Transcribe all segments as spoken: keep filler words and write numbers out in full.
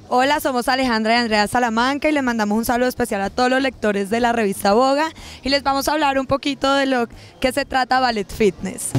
Hola, somos Alejandra y Andrea Salamanca y les mandamos un saludo especial a todos los lectores de la revista Voga y les vamos a hablar un poquito de lo que se trata Ballet Fitness.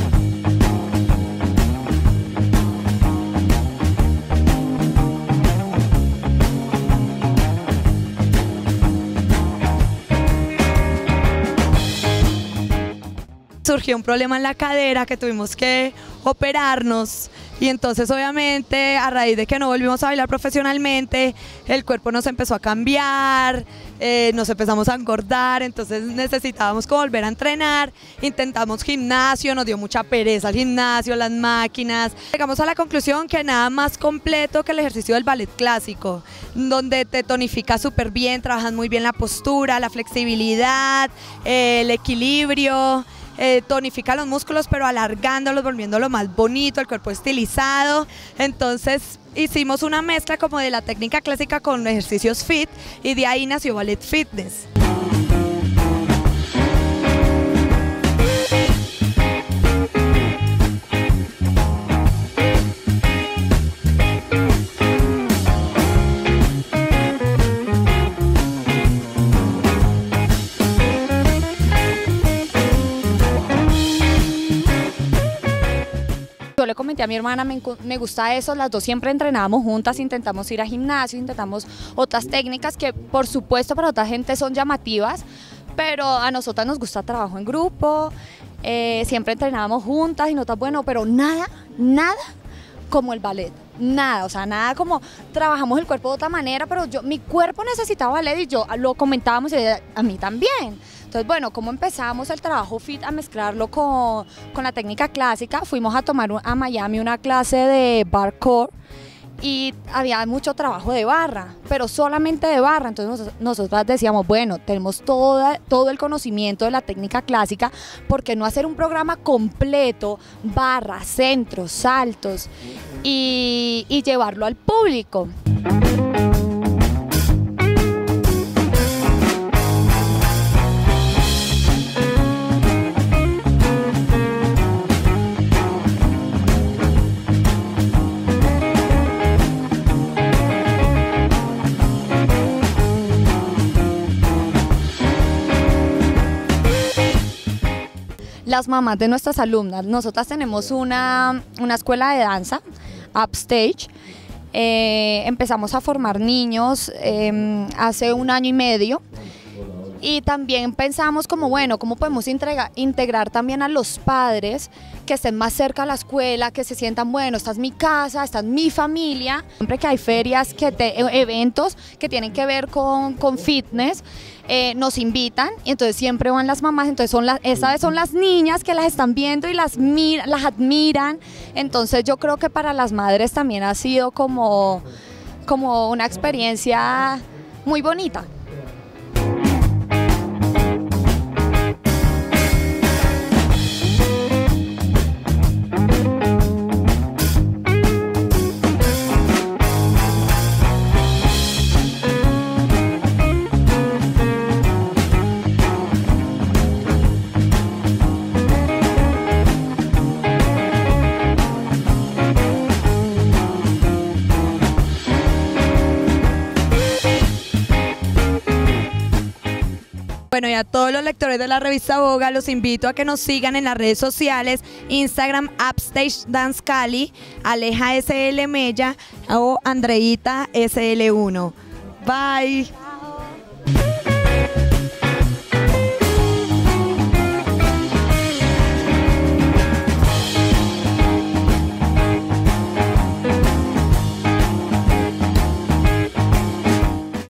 Surgió un problema en la cadera que tuvimos que operarnos y entonces obviamente a raíz de que no volvimos a bailar profesionalmente el cuerpo nos empezó a cambiar, eh, nos empezamos a engordar, entonces necesitábamos como volver a entrenar, intentamos gimnasio, nos dio mucha pereza el gimnasio, las máquinas. Llegamos a la conclusión que nada más completo que el ejercicio del ballet clásico, donde te tonifica súper bien, trabajas muy bien la postura, la flexibilidad, eh, el equilibrio. Eh, tonifica los músculos pero alargándolos, volviéndolo más bonito, el cuerpo estilizado. Entonces hicimos una mezcla como de la técnica clásica con ejercicios fit y de ahí nació Ballet Fitness. Yo le comenté a mi hermana, me, me gusta eso, las dos siempre entrenábamos juntas, intentamos ir a gimnasio, intentamos otras técnicas que por supuesto para otra gente son llamativas, pero a nosotras nos gusta trabajo en grupo, eh, siempre entrenábamos juntas y no tan bueno, pero nada, nada como el ballet, nada, o sea, nada como trabajamos el cuerpo de otra manera, pero yo, mi cuerpo necesitaba ballet y yo lo comentábamos y a mí también. Entonces, bueno, ¿cómo empezamos el trabajo fit a mezclarlo con, con la técnica clásica? Fuimos a tomar a Miami una clase de barcore y había mucho trabajo de barra, pero solamente de barra. Entonces nos, nosotras decíamos, bueno, tenemos toda, todo el conocimiento de la técnica clásica, ¿por qué no hacer un programa completo, barra, centros, saltos y, y llevarlo al público? Las mamás de nuestras alumnas, nosotras tenemos una, una escuela de danza, Upstage, eh, empezamos a formar niños eh, hace un año y medio y también pensamos como, bueno, ¿cómo podemos integrar, integrar también a los padres que estén más cerca a la escuela, que se sientan, bueno, esta es mi casa, esta es mi familia? Siempre que hay ferias, que te, eventos que tienen que ver con, con fitness, eh, nos invitan y entonces siempre van las mamás, entonces son las, esta vez son las niñas que las están viendo y las, mira, las admiran, entonces yo creo que para las madres también ha sido como, como una experiencia muy bonita. Bueno, y a todos los lectores de la revista Voga los invito a que nos sigan en las redes sociales, Instagram Upstage Dance Cali, Aleja S L Mella o Andreita S L uno. Bye.